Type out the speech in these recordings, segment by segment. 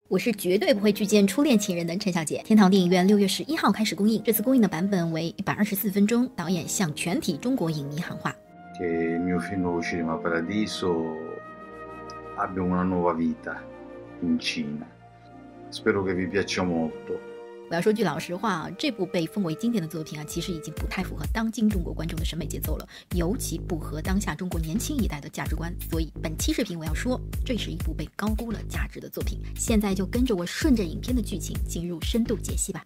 我是绝对不会去见初恋情人的陈小姐。天堂电影院6月11号开始公映，这次公映的版本为124分钟，导演向全体中国影迷喊话。 Che il mio film Nuovo Cinema Paradiso abbia una nuova vita in Cina. Spero che vi piaccia molto. 我要说句老实话啊，这部被封为经典的作品啊，其实已经不太符合当今中国观众的审美节奏了，尤其不合当下中国年轻一代的价值观。所以本期视频我要说，这是一部被高估了价值的作品。现在就跟着我顺着影片的剧情进入深度解析吧。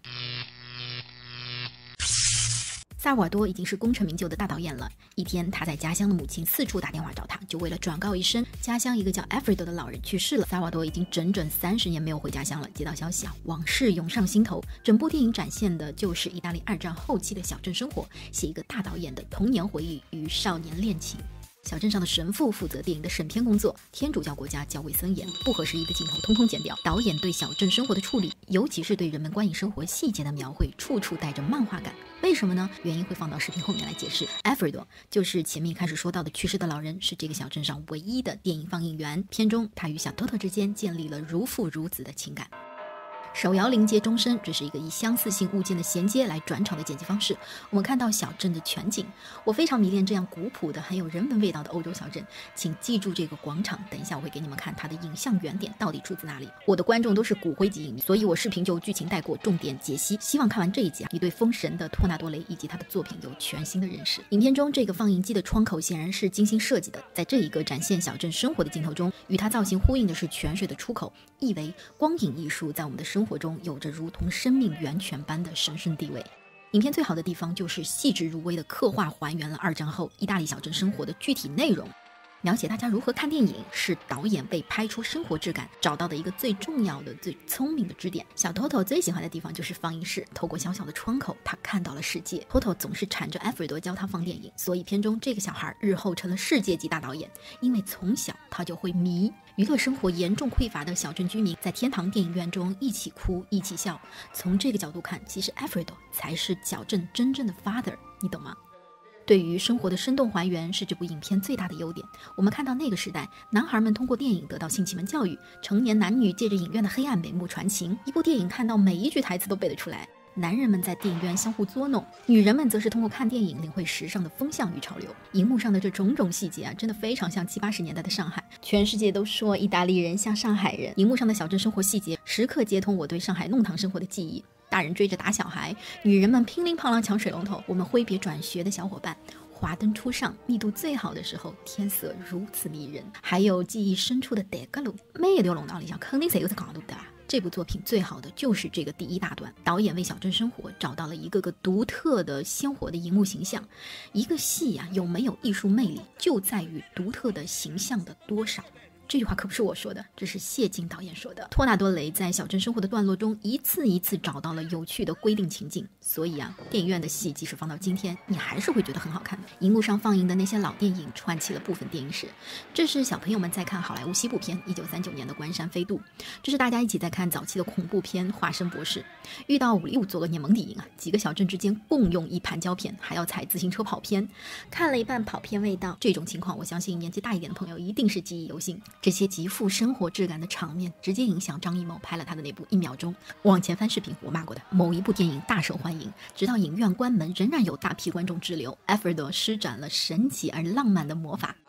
萨尔瓦多已经是功成名就的大导演了。一天，他在家乡的母亲四处打电话找他，就为了转告一声家乡一个叫 Alfredo 的老人去世了。萨尔瓦多已经整整30年没有回家乡了，接到消息啊，往事涌上心头。整部电影展现的就是意大利2战后期的小镇生活，写一个大导演的童年回忆与少年恋情。小镇上的神父负责电影的审片工作，天主教国家较为森严，不合时宜的镜头通通剪掉。导演对小镇生活的处理，尤其是对人们观影生活细节的描绘，处处带着漫画感。为什么呢？原因会放到视频后面来解释。Alfredo 就是前面开始说到的去世的老人，是这个小镇上唯一的电影放映员。片中他与小托托之间建立了如父如子的情感。手摇临接终身，这是一个以相似性物件的衔接来转场的剪辑方式。我们看到小镇的全景，我非常迷恋这样古朴的很有人文味道的欧洲小镇。请记住这个广场，等一下我会给你们看它的影像原点到底出自哪里。我的观众都是骨灰级影迷，所以我视频就剧情带过，重点解析。希望看完这一集啊，你对封神的托纳多雷以及他的作品有全新的认识。影片中这个放映机的窗口显然是精心设计的，在这一个展现小镇生活的镜头中，与它造型呼应的是泉水的出口，意为光影艺术在我们的生活中有着如同生命源泉般的神圣地位。影片最好的地方就是细致入微的刻画还原了2战后意大利小镇生活的具体内容。描写大家如何看电影，是导演为拍出生活质感找到的一个最重要的、最聪明的支点。小托托最喜欢的地方就是放映室，透过小小的窗口，他看到了世界。托托总是缠着Alfredo教他放电影，所以片中这个小孩日后成了世界级大导演，因为从小他就会迷。娱乐生活严重匮乏的小镇居民在天堂电影院中一起哭一起笑。从这个角度看，其实 Alfredo 才是小镇真正的 father， 你懂吗？对于生活的生动还原是这部影片最大的优点。我们看到那个时代，男孩们通过电影得到性启蒙教育，成年男女借着影院的黑暗眉目传情，一部电影看到每一句台词都背得出来。男人们在电影院相互作弄，女人们则是通过看电影领会时尚的风向与潮流。荧幕上的这种种细节啊，真的非常像70、80年代的上海。全世界都说意大利人像上海人，荧幕上的小镇生活细节时刻接通我对上海弄堂生活的记忆。大人追着打小孩，女人们乒铃乓啷抢水龙头，我们挥别转学的小伙伴。华灯初上，密度最好的时候，天色如此迷人。还有记忆深处的德格鲁，每一条弄堂里向肯定谁有在讲的。这部作品最好的就是这个第一大段，导演为小镇生活找到了一个个独特的鲜活的荧幕形象。一个戏啊，有没有艺术魅力，就在于独特的形象的多少。这句话可不是我说的，这是谢晋导演说的。托纳多雷在小镇生活的段落中一次一次找到了有趣的规定情境，所以啊，电影院的戏即使放到今天，你还是会觉得很好看的。荧幕上放映的那些老电影串起了部分电影史，这是小朋友们在看好莱坞西部片1939年的《关山飞渡》，这是大家一起在看早期的恐怖片《化身博士》。遇到515做个年蒙底营啊，几个小镇之间共用一盘胶片，还要踩自行车跑偏，看了一半跑偏味道。这种情况，我相信年纪大一点的朋友一定是记忆犹新。这些极富生活质感的场面，直接影响张艺谋拍了他的那部《1秒钟》。往前翻视频，我骂过的某一部电影大受欢迎，直到影院关门，仍然有大批观众滞留。Alfredo 施展了神奇而浪漫的魔法。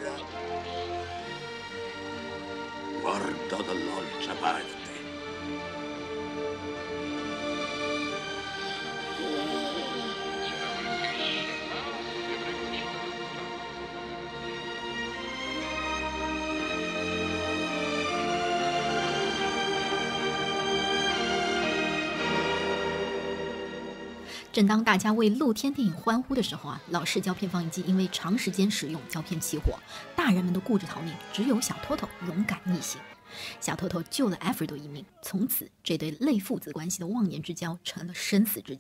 正当大家为露天电影欢呼的时候啊，老式胶片放映机因为长时间使用胶片起火，大人们都顾着逃命，只有小托托勇敢逆行。小托托救了 Alfredo 一命，从此这对类父子关系的忘年之交成了生死之交。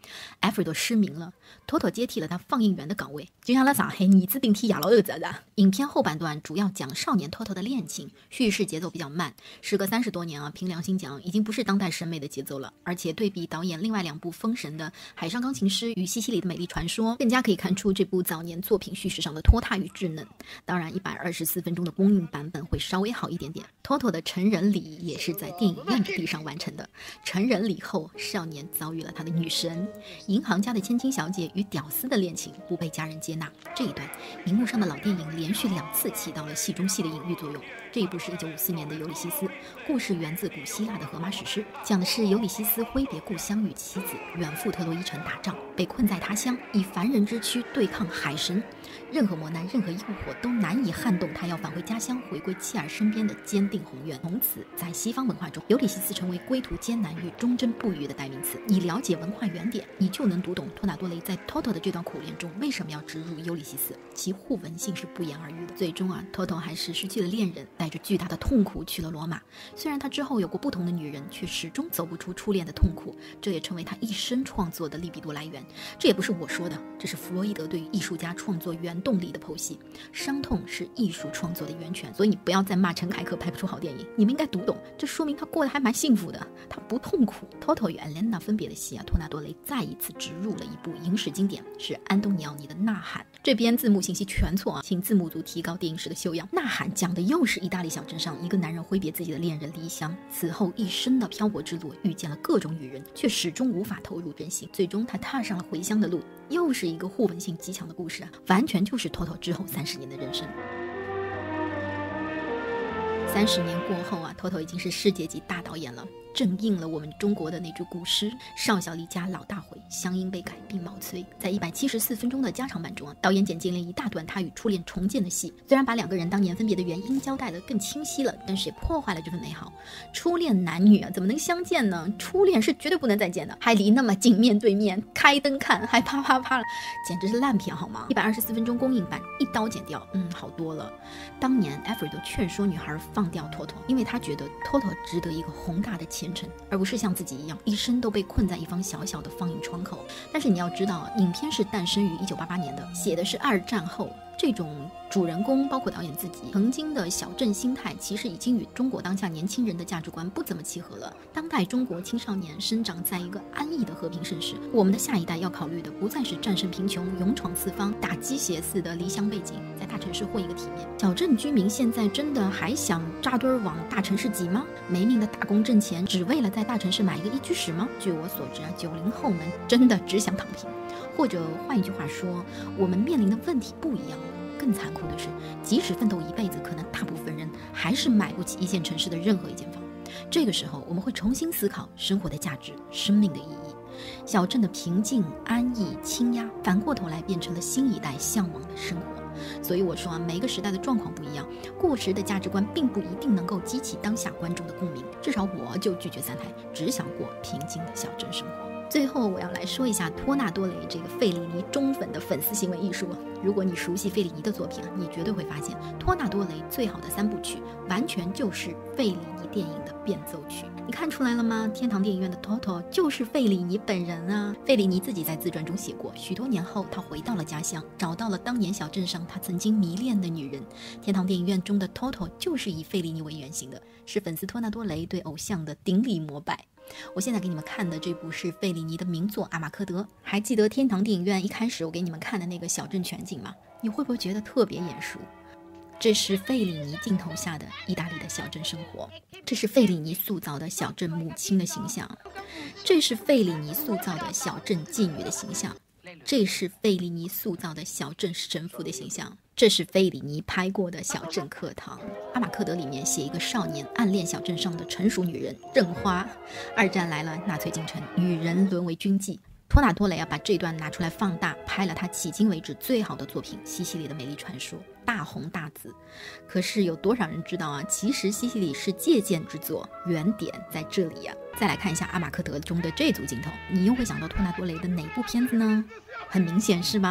艾弗多失明了，托托接替了他放映员的岗位，就像在上海儿子顶替亚老二责任。影片后半段主要讲少年托托的恋情，叙事节奏比较慢，时隔30多年啊，凭良心讲，已经不是当代审美的节奏了。而且对比导演另外2部封神的《海上钢琴师》与《西西里的美丽传说》，更加可以看出这部早年作品叙事上的拖沓与稚嫩。当然124分钟的公映版本会稍微好一点点。托托的成人礼也是在电影院的地上完成的。成人礼后，少年遭遇了他的女神银行家的千金小姐与屌丝的恋情不被家人接纳，这一段荧幕上的老电影连续2次起到了戏中戏的隐喻作用。这一部是1954年的《尤里西斯》，故事源自古希腊的荷马史诗，讲的是尤里西斯挥别故乡与妻子远赴特洛伊城打仗，被困在他乡，以凡人之躯对抗海神，任何磨难任何诱惑都难以撼动他要返回家乡回归妻儿身边的坚定宏愿。从此在西方文化中，尤里西斯成为归途艰难与忠贞不渝的代名词。你了解文化原点，你就能读懂托纳多雷在托托的这段苦恋中为什么要植入尤里西斯，其互文性是不言而喻的。最终啊，托托还是失去了恋人，带着巨大的痛苦去了罗马。虽然他之后有过不同的女人，却始终走不出初恋的痛苦，这也成为他一生创作的利比多来源。这也不是我说的，这是弗洛伊德对于艺术家创作原动力的剖析。伤痛是艺术创作的源泉，所以你不要再骂陈凯歌拍不出好电影，你们应该读懂，这说明他过得还蛮幸福的，他不痛苦。托托与安莲娜分别的戏啊，托纳多雷再一次植入了一部影史经典，是安东尼奥尼的《呐喊》。这边字幕信息全错啊，请字幕组提高电影师的修养。《呐喊》讲的又是意大利小镇上一个男人挥别自己的恋人离乡，此后一生的漂泊之路，遇见了各种女人，却始终无法投入真心，最终他踏上了回乡的路。又是一个互文性极强的故事啊，完全就是托托之后30年的人生。30年过后啊，托托已经是世界级大导演了，正应了我们中国的那句古诗：少小离家老大回，乡音未改鬓毛衰。在174分钟的加长版中啊，导演剪进了一大段他与初恋重建的戏，虽然把2个人当年分别的原因交代得更清晰了，但是也破坏了这份美好。初恋男女啊，怎么能相见呢？初恋是绝对不能再见的，还离那么近，面对面开灯看，还啪啪啪了，简直是烂片好吗？124分钟公映版一刀剪掉，好多了。当年艾弗多劝说女孩放掉托托，因为他觉得托托值得一个宏大的前程，而不是像自己一样一生都被困在一方小小的放映窗口。但是你要知道，影片是诞生于1988年的，写的是2战后这种主人公包括导演自己曾经的小镇心态，其实已经与中国当下年轻人的价值观不怎么契合了。当代中国青少年生长在一个安逸的和平盛世，我们的下一代要考虑的不再是战胜贫穷、勇闯四方、打鸡血似的离乡背景，在大城市混一个体面。小镇居民现在真的还想扎堆往大城市挤吗？没命的打工挣钱，只为了在大城市买一个一居室吗？据我所知啊，90后们真的只想躺平。或者换一句话说，我们面临的问题不一样了。更残酷的是，即使奋斗一辈子，可能大部分人还是买不起1线城市的任何一间房。这个时候，我们会重新思考生活的价值、生命的意义。小镇的平静、安逸、清压，反过头来变成了新一代向往的生活。所以我说啊，每个时代的状况不一样，过时的价值观并不一定能够激起当下观众的共鸣。至少我就拒绝三台，只想过平静的小镇生活。最后我要来说一下托纳多雷这个费里尼忠粉的粉丝行为艺术。如果你熟悉费里尼的作品，你绝对会发现托纳多雷最好的3部曲完全就是费里尼电影的变奏曲。你看出来了吗？天堂电影院的托托就是费里尼本人啊。费里尼自己在自传中写过，许多年后他回到了家乡，找到了当年小镇上他曾经迷恋的女人。天堂电影院中的托托就是以费里尼为原型的，是粉丝托纳多雷对偶像的顶礼膜拜。我现在给你们看的这部是费里尼的名作《阿马科德》，还记得天堂电影院一开始我给你们看的那个小镇全景吗？你会不会觉得特别眼熟？这是费里尼镜头下的意大利的小镇生活，这是费里尼塑造的小镇母亲的形象，这是费里尼塑造的小镇妓女的形象，这是费里尼塑造的小镇神父的形象，这是费里尼拍过的小镇课堂。阿马科德里面写一个少年暗恋小镇上的成熟女人任花，2战来了，纳粹进城，女人沦为军妓。托纳多雷把这段拿出来放大，拍了他迄今为止最好的作品《西西里的美丽传说》，大红大紫。可是有多少人知道啊？其实西西里是借鉴之作，原点在这里啊。再来看一下阿马科德中的这组镜头，你又会想到托纳多雷的哪部片子呢？很明显是吧？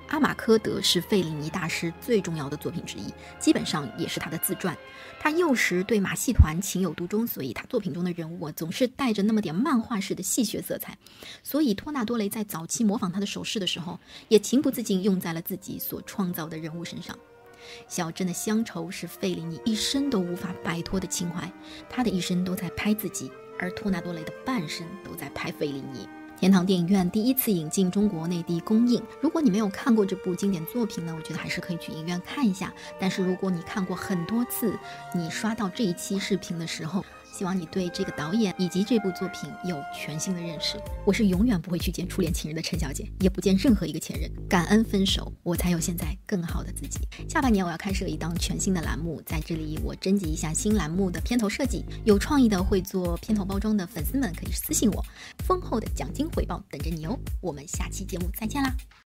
阿马科德是费里尼大师最重要的作品之一，基本上也是他的自传。他幼时对马戏团情有独钟，所以他作品中的人物总是带着那么点漫画式的戏谑色彩。所以托纳多雷在早期模仿他的手势的时候，也情不自禁用在了自己所创造的人物身上。小镇的乡愁是费里尼一生都无法摆脱的情怀，他的一生都在拍自己，而托纳多雷的半生都在拍费里尼。天堂电影院第一次引进中国内地公映，如果你没有看过这部经典作品呢，我觉得还是可以去影院看一下。但是如果你看过很多次，你刷到这一期视频的时候，希望你对这个导演以及这部作品有全新的认识。我是永远不会去见初恋情人的陈小姐，也不见任何一个前任，感恩分手，我才有现在更好的自己。下半年我要开设一档全新的栏目，在这里我征集一下新栏目的片头设计，有创意的会做片头包装的粉丝们可以私信我，丰厚的奖金回报等着你哦。我们下期节目再见啦。